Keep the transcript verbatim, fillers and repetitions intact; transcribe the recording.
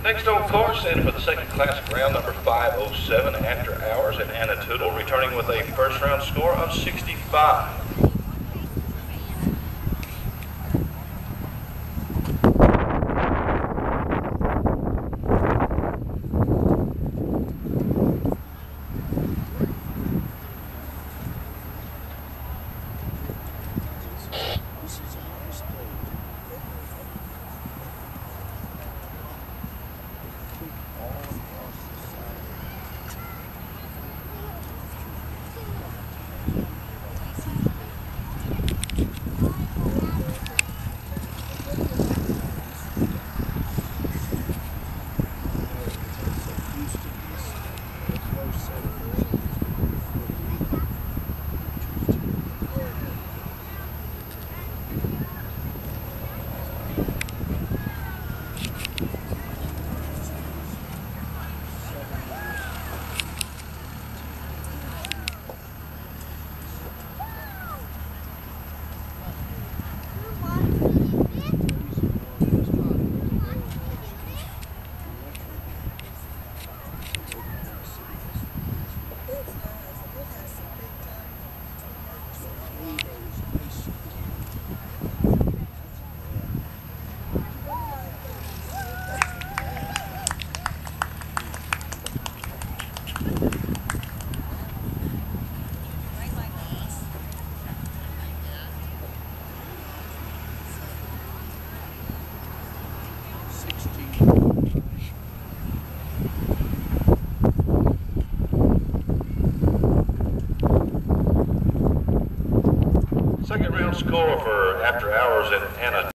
Next on course, and for the second classic round, number five oh seven, After Hours, and Anna Tootle, returning with a first round score of sixty-five. Second round score for After Hours and Anna